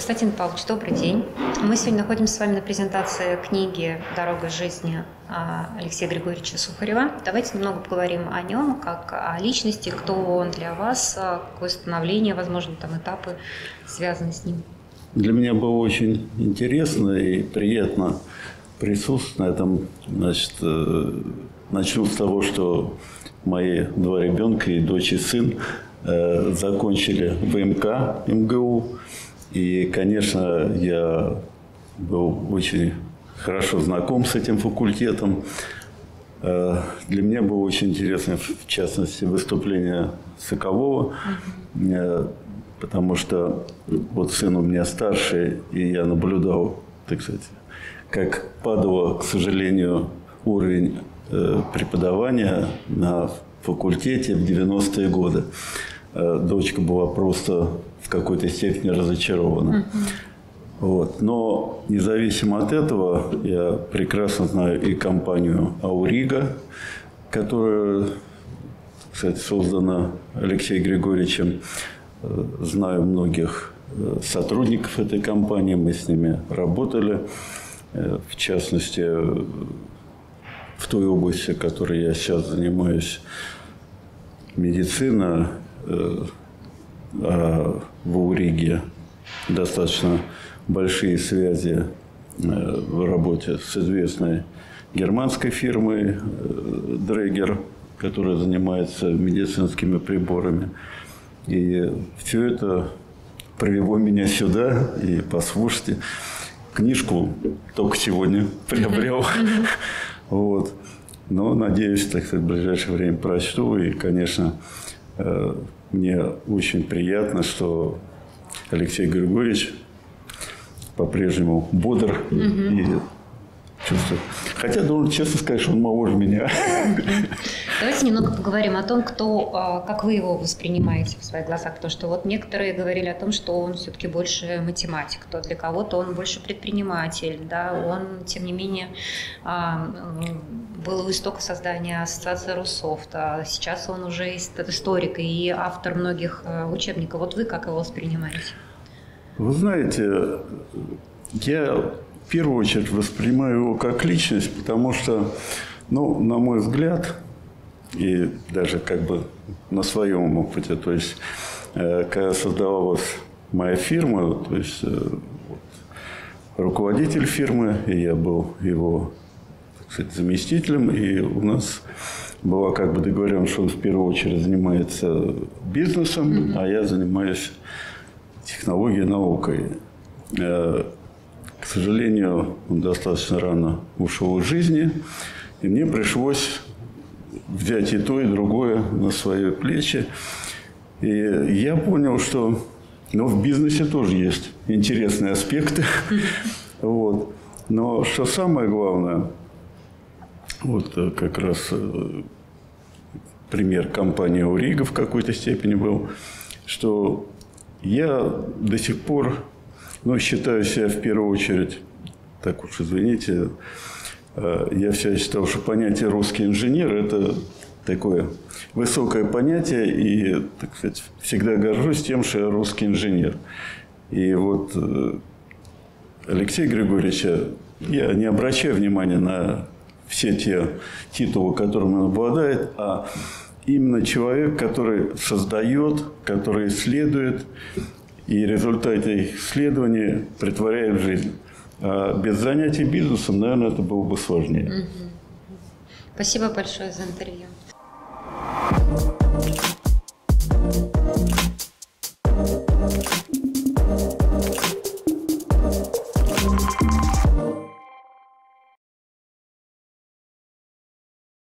Константин Павлович, добрый день. Мы сегодня находимся с вами на презентации книги «Дорога жизни» Алексея Григорьевича Сухарева. Давайте немного поговорим о нем, как о личности, кто он для вас, какое становление, возможно, там этапы связаны с ним. Для меня было очень интересно и приятно присутствовать на этом. Значит, начну с того, что мои два ребенка, и дочь, и сын, закончили ВМК МГУ. И, конечно, я был очень хорошо знаком с этим факультетом. Для меня было очень интересно, в частности, выступление Соколова, потому что вот сын у меня старший, и я наблюдал, так сказать, как падал, к сожалению, уровень преподавания на факультете в 90-е годы. Дочка была просто в какой-то степени разочарована. Вот. Но независимо от этого, я прекрасно знаю и компанию «Аурига», которая, кстати, создана Алексеем Григорьевичем. Знаю многих сотрудников этой компании, мы с ними работали. В частности, в той области, которой я сейчас занимаюсь, медицина, в Ауриге достаточно большие связи в работе с известной германской фирмой Дрегер, которая занимается медицинскими приборами. И все это привело меня сюда. И послушайте, книжку только сегодня приобрел. Вот. Но, надеюсь, так сказать, в ближайшее время прочту. И, конечно, мне очень приятно, что Алексей Григорьевич по-прежнему бодр и чувствует. Хотя, должен честно сказать, что он моложе меня. Давайте немного поговорим о том, как вы его воспринимаете в своих глазах. Потому что вот некоторые говорили о том, что он все-таки больше математик, то для кого-то он больше предприниматель. Да? Он, тем не менее, был у истока создания ассоциации Руссофт, а сейчас он уже историк и автор многих учебников. Вот вы как его воспринимаете? Вы знаете, я в первую очередь воспринимаю его как личность, потому что, ну, на мой взгляд, и даже как бы на своем опыте, то есть, когда создавалась моя фирма, то есть, руководитель фирмы, и я был его, так сказать, заместителем, и у нас была как бы договоренность, что он в первую очередь занимается бизнесом, а я занимаюсь технологией, наукой. К сожалению, он достаточно рано ушел из жизни, и мне пришлось взять и то, и другое на свои плечи. И я понял, что в бизнесе тоже есть интересные аспекты. Вот. Но что самое главное, вот как раз пример компании «Аурига» в какой-то степени был, что я до сих пор, считаю себя в первую очередь, так уж извините, я всегда считал, что понятие «русский инженер» – это такое высокое понятие, и, так сказать, всегда горжусь тем, что я русский инженер. И вот Алексея Григорьевича, я не обращаю внимания на все те титулы, которыми он обладает, а именно человек, который создает, который исследует, и результаты их исследований претворяет в жизнь. А без занятий бизнесом, наверное, это было бы сложнее. Спасибо большое за интервью.